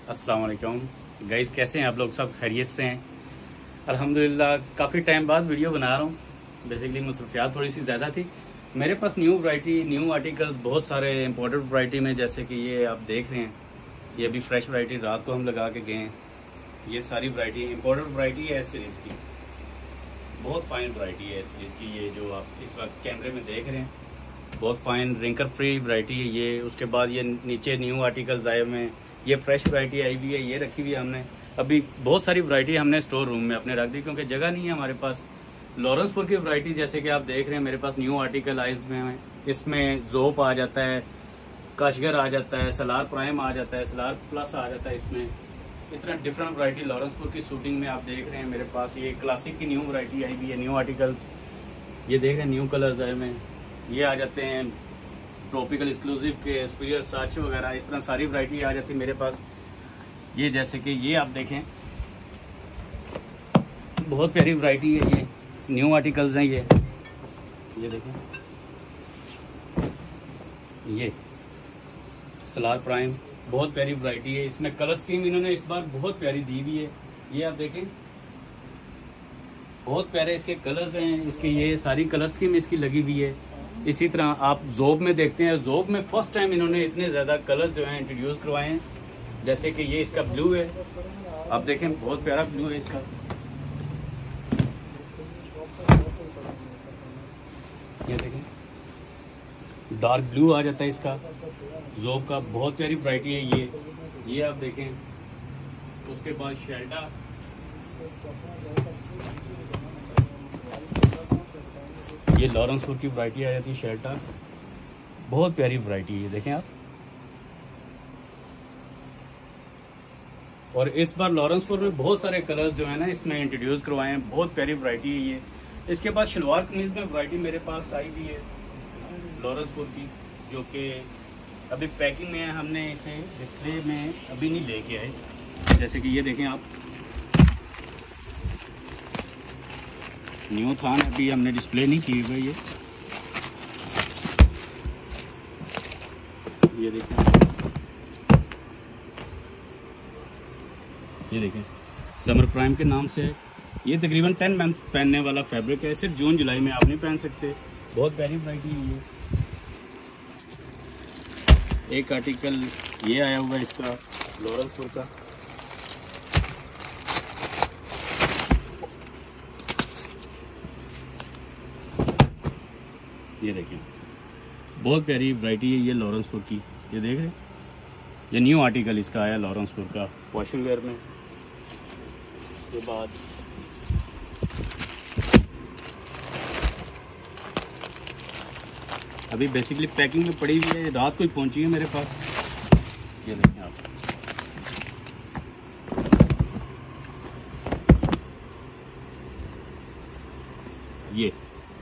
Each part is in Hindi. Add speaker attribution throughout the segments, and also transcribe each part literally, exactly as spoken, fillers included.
Speaker 1: अस्सलाम वालेकुम गाइस, कैसे हैं आप लोग? सब खैरियत से हैं? अल्हम्दुलिल्लाह। काफ़ी टाइम बाद वीडियो बना रहा हूँ। बेसिकली मसरूफियात थोड़ी सी ज़्यादा थी। मेरे पास न्यू वैरायटी, न्यू आर्टिकल्स बहुत सारे इंपोर्टेड वैरायटी में, जैसे कि ये आप देख रहे हैं, ये अभी फ्रेश वैरायटी रात को हम लगा के गए हैं। ये सारी वैरायटी इंपोर्टेड वैरायटी है एस सीरीज़ की, बहुत फाइन वैरायटी है एस सीरीज़ की। ये जो आप इस वक्त कैमरे में देख रहे हैं, बहुत फाइन रिंकल फ्री वैरायटी है ये। उसके बाद ये नीचे न्यू आर्टिकल्स आए हुए हैं, ये फ्रेश वैरायटी आई हुई है, ये रखी हुई है हमने। अभी बहुत सारी वैरायटी हमने स्टोर रूम में अपने रख दी, क्योंकि जगह नहीं है हमारे पास। लॉरेंसपुर की वैरायटी जैसे कि आप देख रहे हैं, मेरे पास न्यू आर्टिकल आइज में, इसमें जोप आ जाता है, काशगर आ जाता है, सलार प्राइम आ जाता है, सलार प्लस आ जाता है इसमें। इस तरह डिफरेंट वैरायटी लॉरेंसपुर की शूटिंग में आप देख रहे हैं मेरे पास। ये क्लासिक की न्यू वैरायटी आई हुई है, न्यू आर्टिकल्स ये देख रहे हैं, न्यू कलर्स आए में। ये आ जाते हैं ट्रॉपिकल एक्सक्लूसिव के, सुपीरियर सार्च वगैरह, इस तरह सारी वैरायटी आ जाती है मेरे पास। ये जैसे कि ये आप देखें, बहुत प्यारी वैरायटी है, ये न्यू आर्टिकल्स हैं। ये ये देखें, ये सलार प्राइम बहुत प्यारी वैरायटी है। इसमें कलर स्कीम इन्होंने इस बार बहुत प्यारी दी हुई है। ये आप देखें, बहुत प्यारे इसके कलर्स हैं, इसके ये सारी कलर स्कीम इसकी लगी हुई है। इसी तरह आप जोब में देखते हैं, जोब में फर्स्ट टाइम इन्होंने इतने ज़्यादा कलर जो हैं इंट्रोड्यूस करवाए हैं। जैसे कि ये इसका ब्लू है, आप देखें बहुत प्यारा ब्लू है इसका। ये देखें, डार्क ब्लू आ जाता है इसका जोब का, बहुत प्यारी वैरायटी है ये। ये आप देखें, उसके बाद शेल्डा, ये लॉरेंसपुर की वैरायटी आ जाती है शेल्टा, बहुत प्यारी वैरायटी है, देखें आप। और इस बार लॉरेंसपुर में बहुत सारे कलर्स जो है ना इसमें इंट्रोड्यूस करवाए हैं, बहुत प्यारी वैरायटी है ये। इसके बाद शलवार कमीज में वैरायटी मेरे पास आई हुई है लॉरेंसपुर की, जो कि अभी पैकिंग में है, हमने इसे डिस्प्ले में अभी नहीं लेके आए। जैसे कि ये देखें आप, न्यू था, अभी हमने डिस्प्ले नहीं की हुई। ये ये देखें, ये देखें समर प्राइम के नाम से। ये तकरीबन टेन मंथ पहनने वाला फैब्रिक है, सिर्फ जून जुलाई में आप नहीं पहन सकते। बहुत प्यारी वैरायटी है ये। एक आर्टिकल ये आया हुआ है इसका लॉरेंसपुर का, ये देखिए बहुत प्यारी वैरायटी है ये लॉरेंसपुर की। ये देख रहे हैं, ये न्यू आर्टिकल इसका आया लॉरेंसपुर का फैशन वेयर में। उसके बाद अभी बेसिकली पैकिंग में पड़ी हुई है, रात को ही पहुंची है मेरे पास। ये देखें आप, ये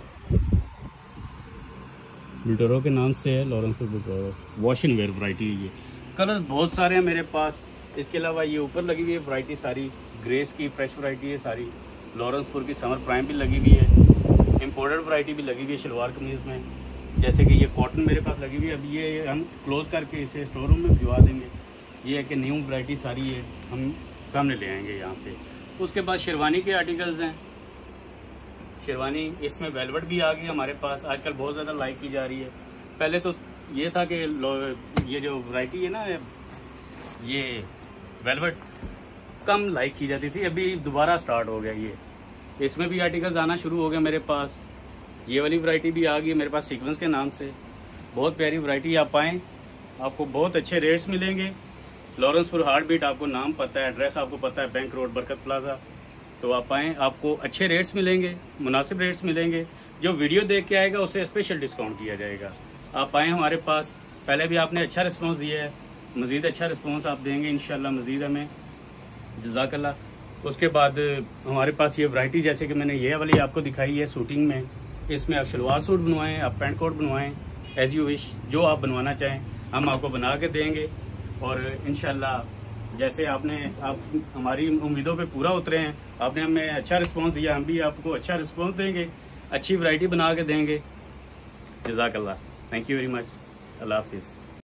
Speaker 1: बुल्टोरो के नाम से है, लॉरेंसपुर बुल्टोरो वॉशिंग वेयर वैरायटी है ये। कलर्स बहुत सारे हैं मेरे पास। इसके अलावा ये ऊपर लगी हुई है वैरायटी सारी ग्रेस की, फ्रेश वैरायटी है सारी। लॉरेंसपुर की समर प्राइम भी लगी हुई है, इम्पोर्टेड वैरायटी भी लगी हुई है शलवार कमीज में। जैसे कि ये कॉटन मेरे पास लगी हुई है, अभी ये हम क्लोज करके इसे स्टोर रूम में भिजवा देंगे। ये है कि न्यू वैरायटी सारी है, हम सामने ले आएंगे यहाँ पे। उसके बाद शेरवानी के आर्टिकल्स हैं। शेरवानी इसमें वेलवेट भी आ गई हमारे पास, आजकल बहुत ज़्यादा लाइक की जा रही है। पहले तो ये था कि ये जो वैरायटी है ना, ये वेलवेट कम लाइक की जाती थी, अभी दोबारा स्टार्ट हो गया ये। इसमें भी आर्टिकल्स आना शुरू हो गए मेरे पास। ये वाली वैरायटी भी आ गई मेरे पास सीक्वेंस के नाम से, बहुत प्यारी वैरायटी। आप आएँ, आपको बहुत अच्छे रेट्स मिलेंगे। लॉरेंसपुर हार्ट बीट, आपको नाम पता है, एड्रेस आपको पता है, बैंक रोड बरकत प्लाजा। तो आप आएँ, आपको अच्छे रेट्स मिलेंगे, मुनासिब रेट्स मिलेंगे। जो वीडियो देख के आएगा उसे स्पेशल डिस्काउंट किया जाएगा। आप आएँ हमारे पास, पहले भी आपने अच्छा रिस्पांस दिया है, मज़ीद अच्छा रिस्पांस आप देंगे इंशाल्लाह मज़ीद हमें, जज़ाकल्लाह। उसके बाद हमारे पास ये वैरायटी, जैसे कि मैंने ये वाली आपको दिखाई है शूटिंग में, इसमें आप शलवार सूट बनवाएं, आप पैंट कोट बनवाएं, एज यू विश, जो आप बनवाना चाहें हम आपको बना के देंगे। और इंशाल्लाह जैसे आपने आप हमारी उम्मीदों पे पूरा उतरे हैं, आपने हमें अच्छा रिस्पांस दिया, हम भी आपको अच्छा रिस्पांस देंगे, अच्छी वैरायटी बना के देंगे। जज़ाकल्लाह, थैंक यू वेरी मच, अल्लाह हाफिज़।